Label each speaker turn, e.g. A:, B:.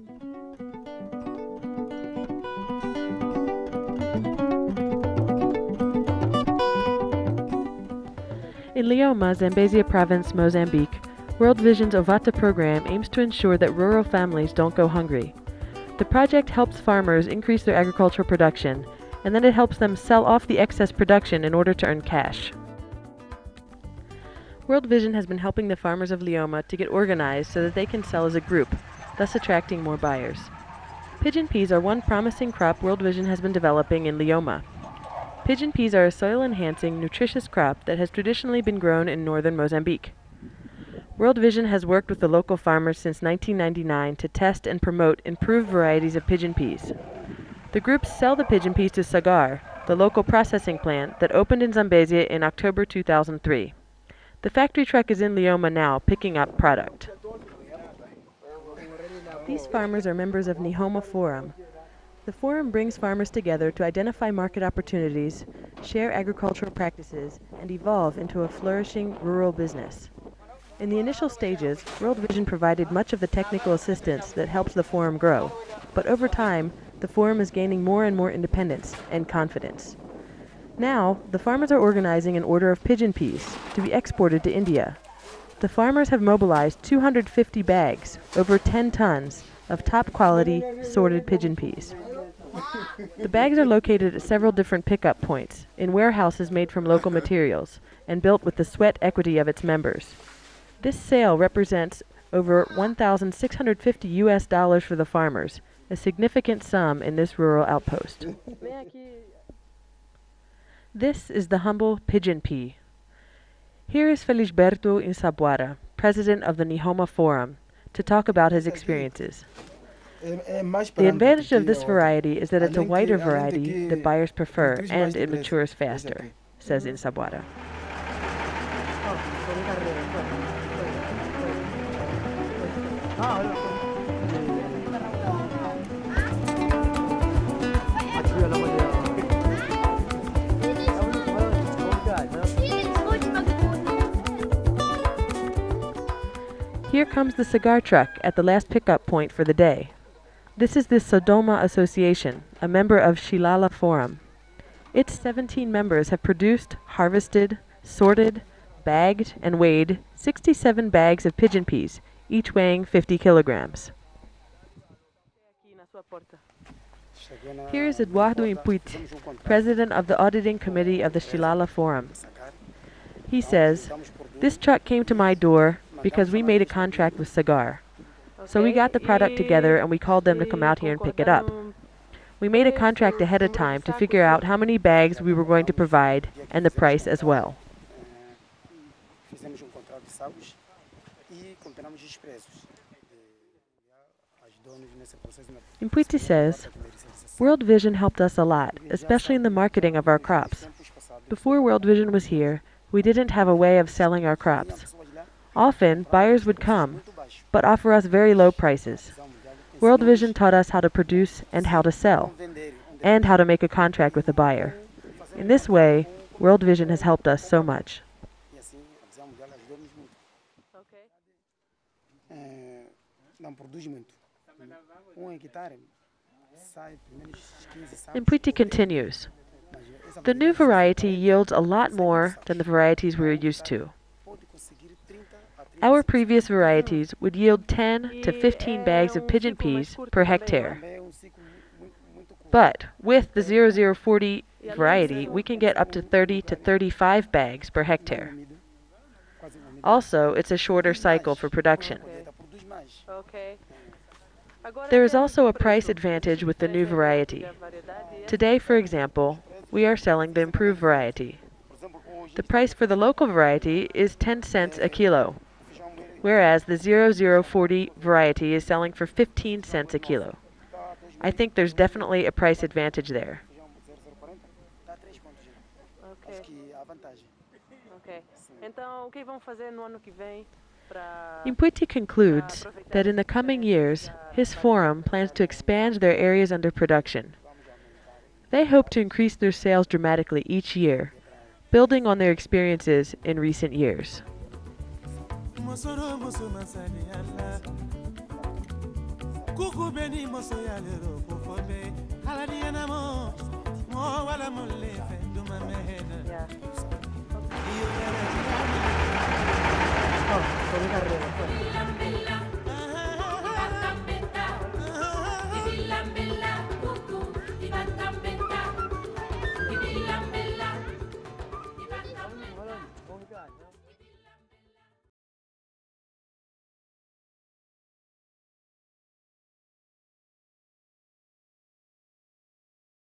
A: In Leoma, Zambezia Province, Mozambique, World Vision's OVATA program aims to ensure that rural families don't go hungry. The project helps farmers increase their agricultural production, and then it helps them sell off the excess production in order to earn cash. World Vision has been helping the farmers of Leoma to get organized so that they can sell as a group, thus attracting more buyers. Pigeon peas are one promising crop World Vision has been developing in Leoma. Pigeon peas are a soil-enhancing, nutritious crop that has traditionally been grown in northern Mozambique. World Vision has worked with the local farmers since 1999 to test and promote improved varieties of pigeon peas. The groups sell the pigeon peas to Sagar, the local processing plant that opened in Zambezia in October 2003. The factory truck is in Leoma now, picking up product. These farmers are members of Nihoma Forum. The forum brings farmers together to identify market opportunities, share agricultural practices, and evolve into a flourishing rural business. In the initial stages, World Vision provided much of the technical assistance that helps the forum grow, but over time, the forum is gaining more and more independence and confidence. Now, the farmers are organizing an order of pigeon peas to be exported to India. The farmers have mobilized 250 bags, over 10 tons, of top-quality, sorted pigeon peas. The bags are located at several different pickup points, in warehouses made from local materials, and built with the sweat equity of its members. This sale represents over $1,650 for the farmers, a significant sum in this rural outpost. This is the humble pigeon pea. Here is Felisberto Insabuara, president of the Nihoma Forum, to talk about his experiences. The advantage of this variety is that it's a whiter variety that buyers prefer, and it matures faster, says Insabuara. Here comes the cigar truck at the last pickup point for the day. This is the Sodoma Association, a member of Shilala Forum. Its 17 members have produced, harvested, sorted, bagged, and weighed 67 bags of pigeon peas, each weighing 50 kilograms. Here is Eduardo Impuit, president of the auditing committee of the Shilala Forum. He says, "This truck came to my door because we made a contract with Sagar. So we got the product together and we called them to come out here and pick it up. We made a contract ahead of time to figure out how many bags we were going to provide and the price as well." Impuiti says, "World Vision helped us a lot, especially in the marketing of our crops. Before World Vision was here, we didn't have a way of selling our crops. Often, buyers would come, but offer us very low prices. World Vision taught us how to produce and how to sell, and how to make a contract with a buyer. In this way, World Vision has helped us so much." Impuiti continues, "The new variety yields a lot more than the varieties we are used to. Our previous varieties would yield 10 to 15 bags of pigeon peas per hectare. But with the 0040 variety, we can get up to 30 to 35 bags per hectare. Also, it's a shorter cycle for production. There is also a price advantage with the new variety. Today, for example, we are selling the improved variety. The price for the local variety is 10 cents a kilo, whereas the 0040 variety is selling for 15 cents a kilo. I think there's definitely a price advantage there." Impuiti concludes that in the coming years, his forum plans to expand their areas under production. They hope to increase their sales dramatically each year, building on their experiences in recent years.
B: Kuku beni moso ya lero pofobe. Haladi anamo. Mo wala mole fe duma mehena.
A: Yeah.
B: Iyo
A: Oh, con carrera. Oh my God.